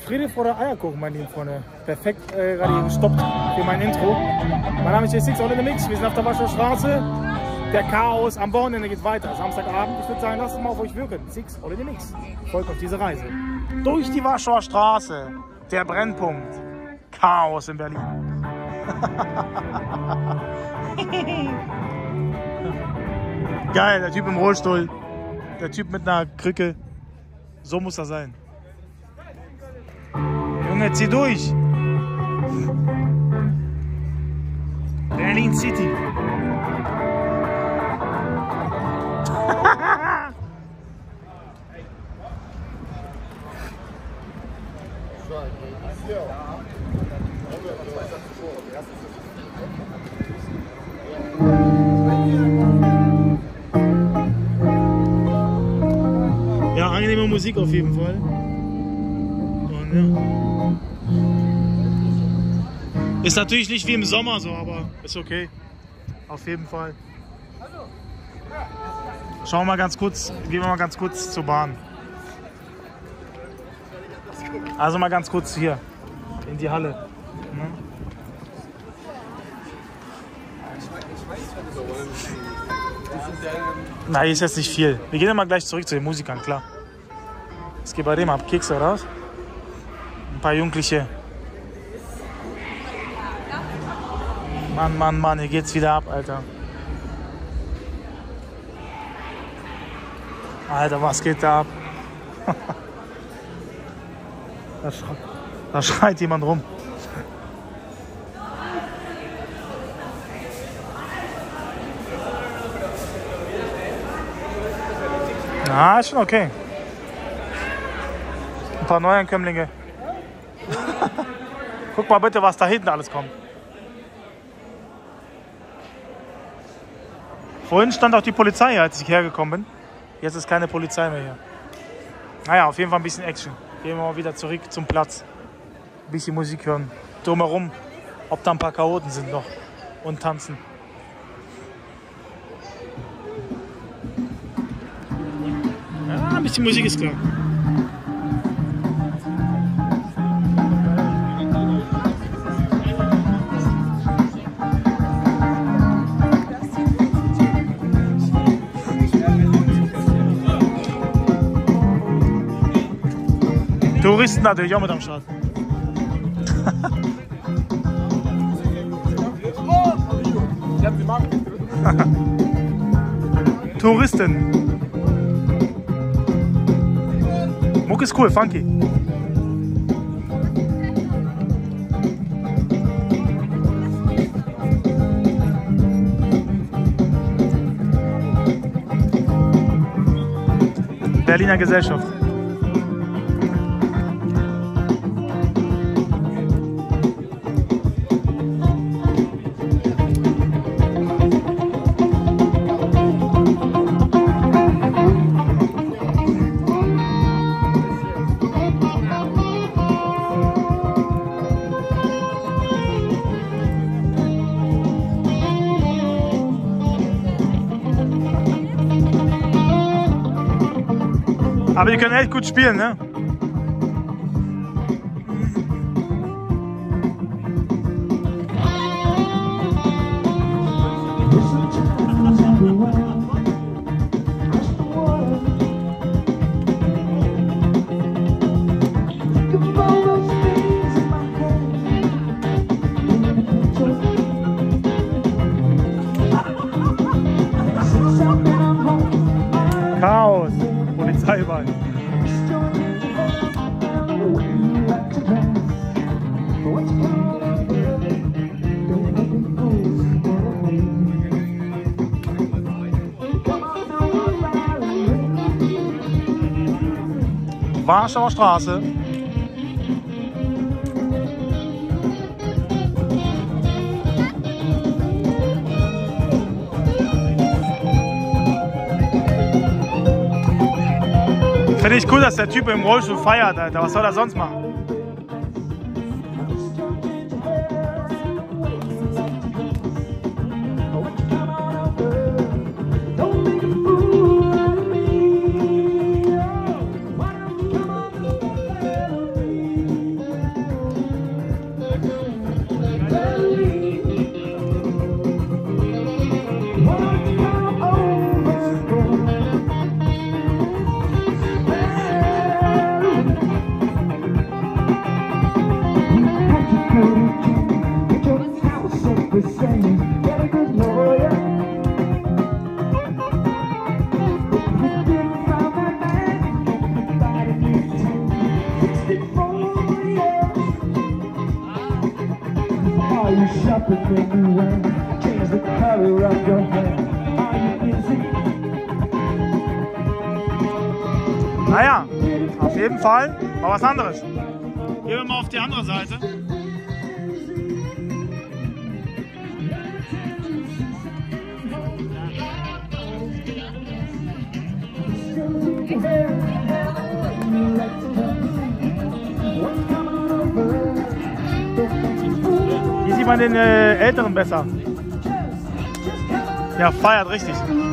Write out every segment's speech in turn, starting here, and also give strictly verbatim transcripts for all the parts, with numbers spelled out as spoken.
Friede vor der Eierkuchen, meine lieben Freunde. Perfekt äh, gerade gestoppt für mein Intro. Mein Name ist J six, All in the Mix. Wir sind auf der Warschauer Straße. Der Chaos am Wochenende geht weiter. Samstagabend. Ich würde sagen, lasst es mal auf euch wirken. Six, All in the Mix. Folgt auf diese Reise. Durch die Warschauer Straße. Der Brennpunkt. Chaos in Berlin. Geil, der Typ im Rollstuhl. Der Typ mit einer Krücke. So muss er sein. Junge, zieh durch! Berlin City. Ja, angenehme Musik auf jeden Fall. Und ja. Ist natürlich nicht wie im Sommer so, aber ist okay. Auf jeden Fall. Schauen wir mal ganz kurz, gehen wir mal ganz kurz zur Bahn. Also mal ganz kurz hier in die Halle. Ne? Na, hier ist jetzt nicht viel. Wir gehen ja mal gleich zurück zu den Musikern, klar. Es geht bei dem ab, Kekse oder was? Ein paar Jugendliche. Mann, Mann, Mann, hier geht's wieder ab, Alter. Alter, was geht da ab? Da, schreit, da schreit jemand rum. Na, ist schon okay. Ein paar Neuankömmlinge. Guck mal bitte, was da hinten alles kommt. Vorhin stand auch die Polizei, als ich hergekommen bin. Jetzt ist keine Polizei mehr hier. Naja, auf jeden Fall ein bisschen Action. Gehen wir mal wieder zurück zum Platz. Ein bisschen Musik hören. Drumherum, ob da ein paar Chaoten sind noch. Und tanzen. Ja, ein bisschen Musik ist klar. Touristen natürlich auch mit am Start. Touristen. Muck ist cool, funky. Berliner Gesellschaft. Aber die können echt gut spielen, ne? Chaos, Polizeiball. Warschauer Straße. Finde ich cool, dass der Typ im Rollstuhl feiert, Alter. Was soll er sonst machen? Are you shopping anywhere? Change the color of your hair. Are you busy? Naja, auf jeden Fall mal was anderes. Gehen wir mal auf die andere Seite. Hier sieht man den äh, Älteren besser. Ja, feiert richtig.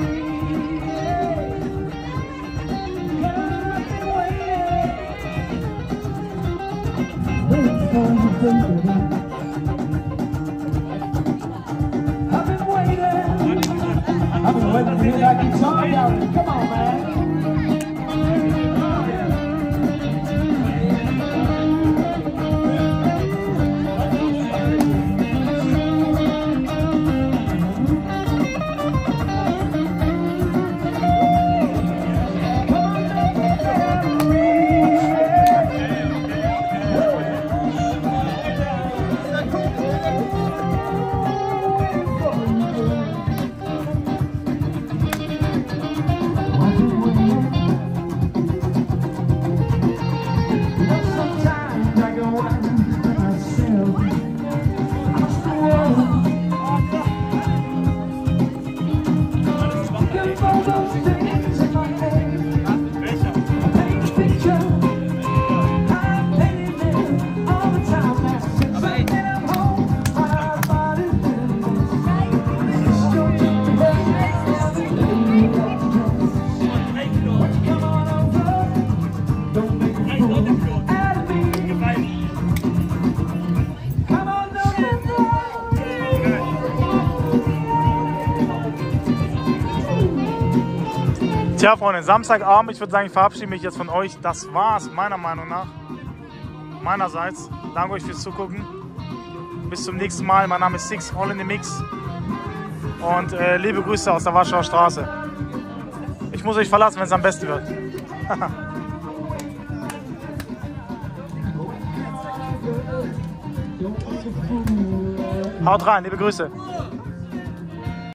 I've been waiting to hear that guitar down. Come on, man. Tja, Freunde, Samstagabend, ich würde sagen, ich verabschiede mich jetzt von euch. Das war's, meiner Meinung nach. Meinerseits. Danke euch fürs Zugucken. Bis zum nächsten Mal. Mein Name ist Six, All in the Mix. Und äh, liebe Grüße aus der Warschauer Straße. Ich muss euch verlassen, wenn es am besten wird. Haut rein, liebe Grüße.